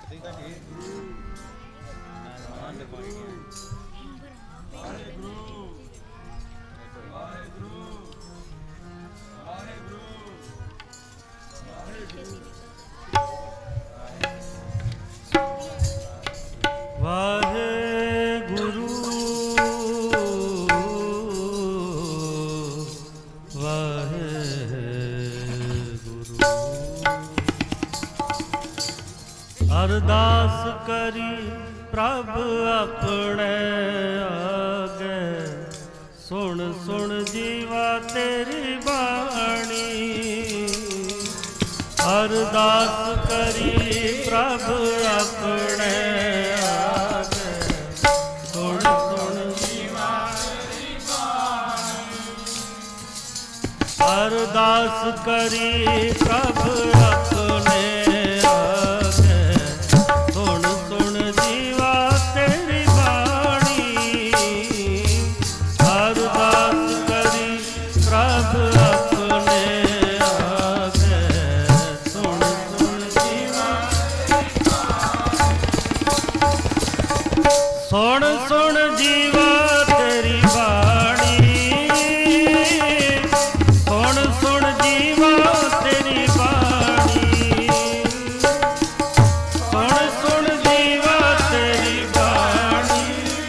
अरदास करी प्रभ अपने आगे, सुन सुन जीवा तेरी बाणी। अरदास करी प्रभ अपने आगे, सुन सुन जीवा तेरी बाणी। अरदास करी प्रभ अपने सुन सुन जीवा तेरी बाणी, सुन सुन जीवा तेरी बाणी, सुन सुन जीवा तेरी बाणी,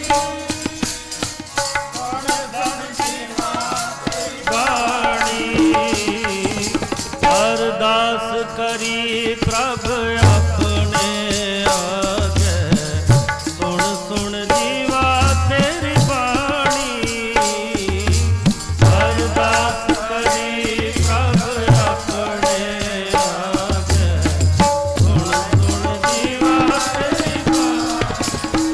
बाणी। अरदास करी प्रभ अपने आगे, सुन सुन जीवा तेरी बाणी। अरदास करी प्रभ अपने आगे, सुन सुन जीवा तेरी बाणी।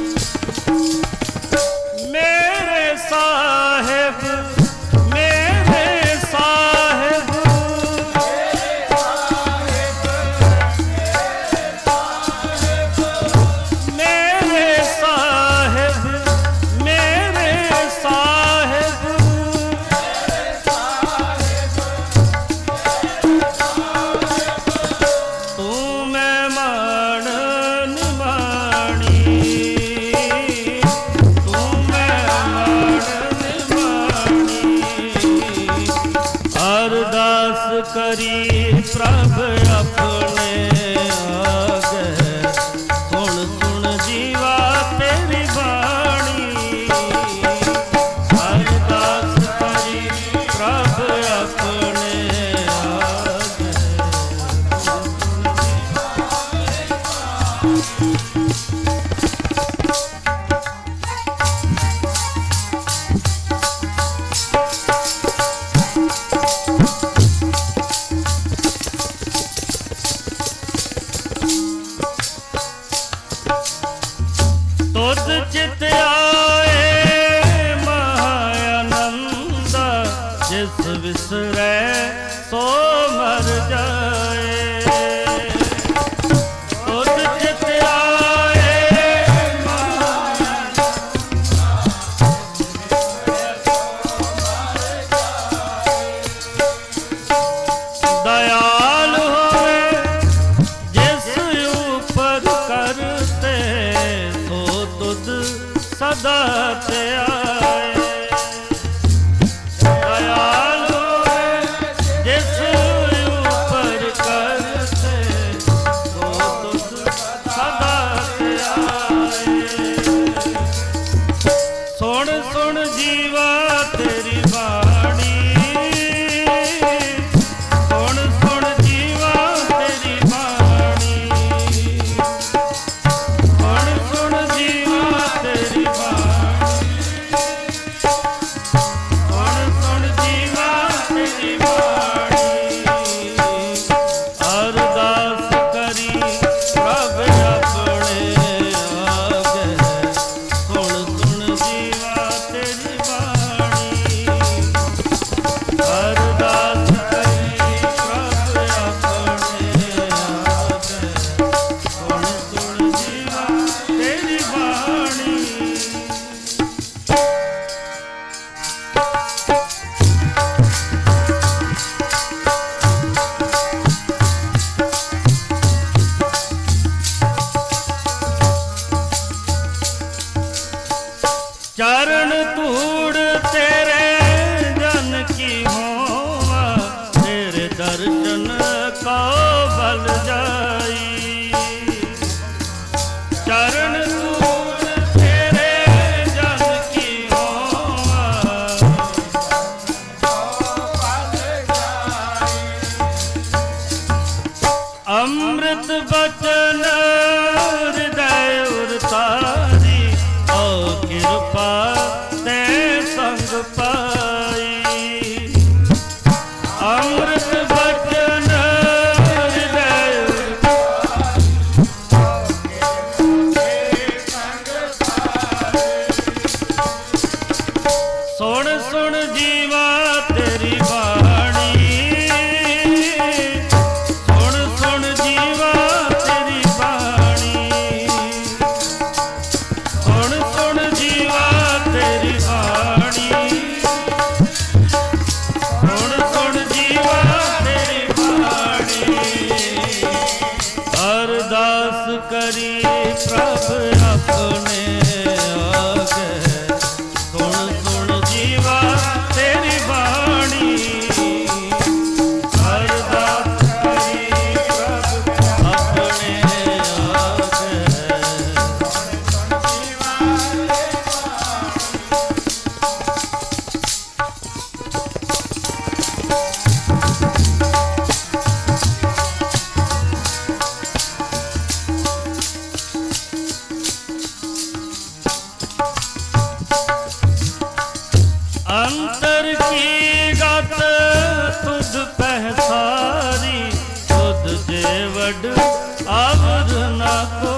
मेरे साहिब मेरे साहिब मेरे साहिब मेरे साहिब तू मैं मान निमाणी, तू मैं मान निमाणी। अरदास करी प्रभ अपने आगे, सुन सुन जीवा तेरी बाणी। अरदास करी प्रभ अपने आगे, सुन सुन जीवा तेरी बाणी। तुझ चित आए महानंद, जिस विसरे सो मर जाए। तुझ चित आए महानंद, दयाल होए जिस ऊपर करते, तो तुझ सदा ते आए। दयाल होए जिस ऊपर करते, तो तुझ सदा ते आए। सुन सुन जीवा तेरी बाणी, सुन सुन जीवा तेरी बाणी, सुन सुन जीवा तेरी बाणी। ਅੰਮ੍ਰਿਤ ਬਚਨ ਹਿਰਦੈ ਉਰਤਾਰੀ, ਓ ਕਿਰਪਾ ਤੇ ਸੰਗ ਪਾਈ। ਅੰਮ੍ਰਿਤ ਬਚਨ ਹਿਰਦੈ ਉਰਤਾਰੀ, ਸੁਣ ਸੁਣ ਜੀਵਾ ਤੇਰੀ ਬਾਣੀ, ਸੁਣ ਸੁਣ ਜੀਵਾ ਤੇਰੀ ਬਾਣੀ, ਸੁਣ ਸੁਣ ਜੀਵਾ ਤੇਰੀ ਬਾਣੀ, ਸੁਣ ਸੁਣ ਜੀਵਾ ਤੇਰੀ ਬਾਣੀ। ਅਰਦਾਸ ਕਰੀ ਪ੍ਰਭ ਆਪਣੇ ਆਗੇ, ਸੁਣ ਸੁਣ ਜੀਵਾ ਤੇਰੀ ਬਾਣੀ। ਅਰਦਾਸ ਕਰੀ ਪ੍ਰਭ ਆਪਣੇ ਆਗੇ, अंतर की गत तुझ पहसारी, तुझ जे वड अवर न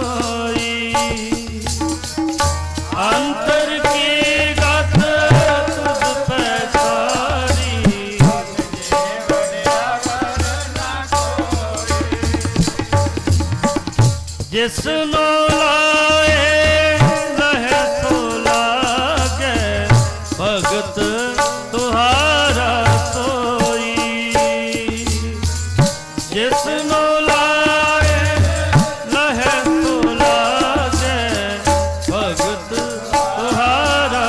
कोई। अंतर की गत तुझ पहसारी, जिसनो लाए रहे सो लागे, भगत तुहारा सोई। जिसनो लाए लहे तो लागे, भगत तुहारा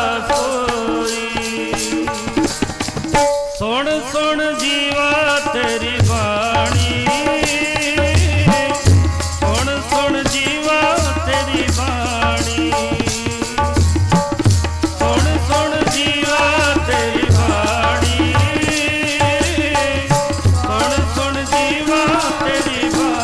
सोई। सुन सुन जीवा तेरी बाणी, सुन सुन जीवा तेरी बाणी, सुन सुन जीवा तेरी बाणी, सुन सुन जीवा तेरी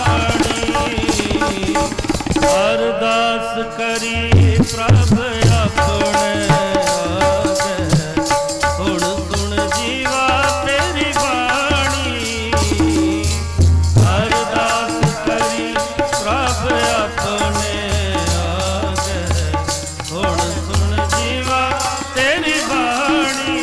बाणी। अरदास करी प्रभ अपने आगे, सुन सुन जीवा तेरी बाणी। अरदास करी प्रभ अपने आगे, सुन सुन जीवा तेरी बाणी।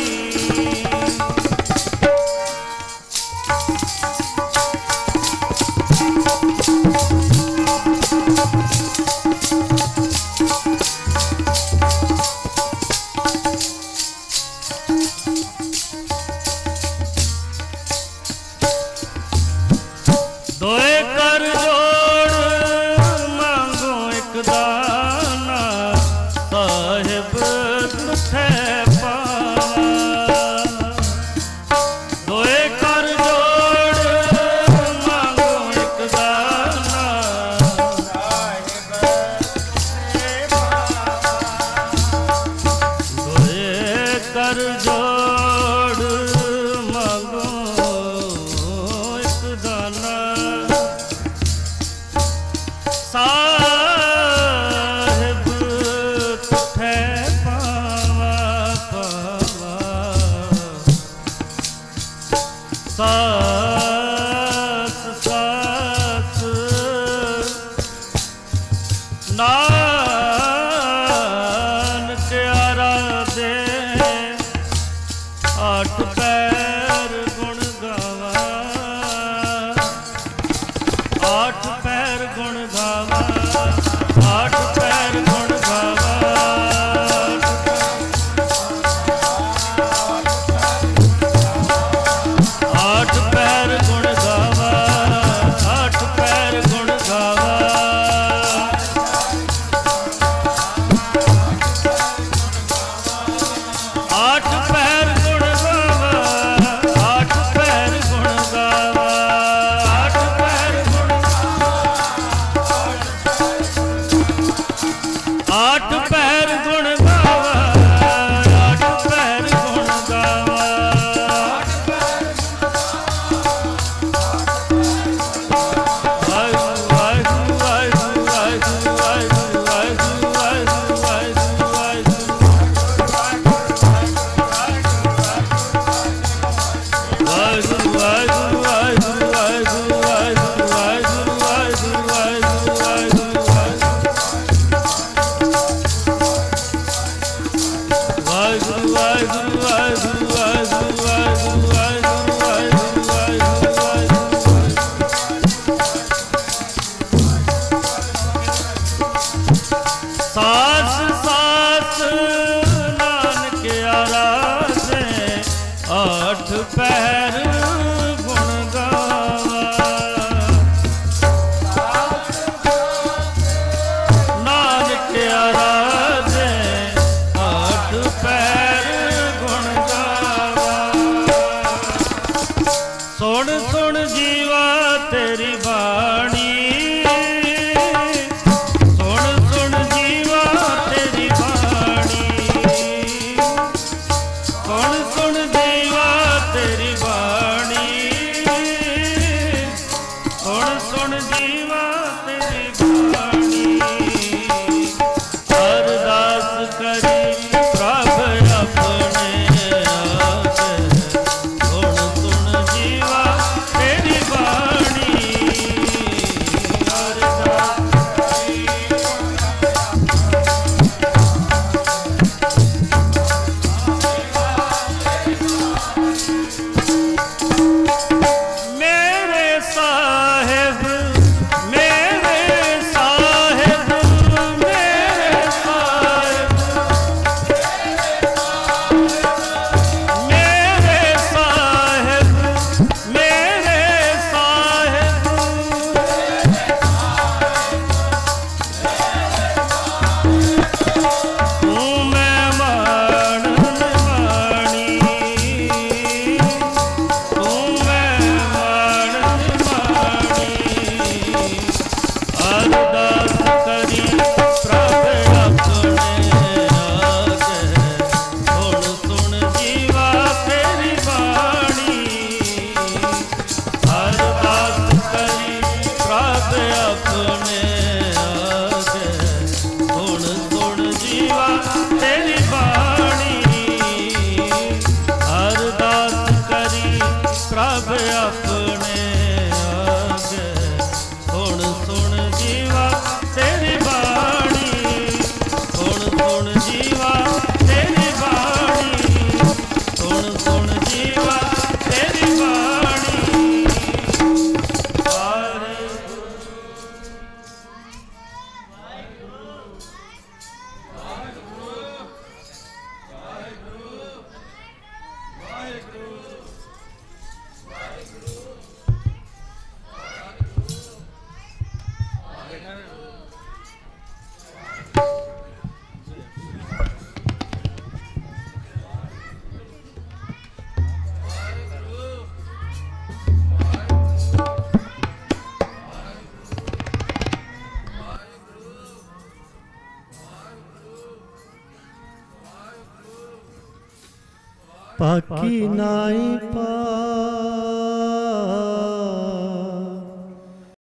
दोए कर जोड़ मांगो एक दाना, साहिब तुठे पावा। दोए कर जोड़ मांगो एक दाना, दोए कर जोड़ मांगो एक दाना, साहिब तुठे पावा पावा। सास सास नानक आराधे, आठ पैर गुण गावा, आठ पैर गुण गावा, आठ पैर गुण गावा। आठ पैर गुण गावा, आठ पैर गुण गावा। आठ पैर गुण गावा, आठ पैर गुण गावा, आठ पैर गुण गावा, ਸਾਸ ਸਾਸ ਨਾਨਕ ਆਰਾਧੇ, ਆਠ ਪਹਿਰ ਗੁਣ ਗਾਵਾ। ਨਾਨਕ ਆਰਾਧੇ, ਆਠ ਪਹਿਰ ਗੁਣ ਗਾਵਾ। ਸੁਣ ਸੁਣ ਜੀਵਾ ਤੇਰੀ ਬਾਣੀ, ਪਾਕੀ ਨਾਈ ਪਾ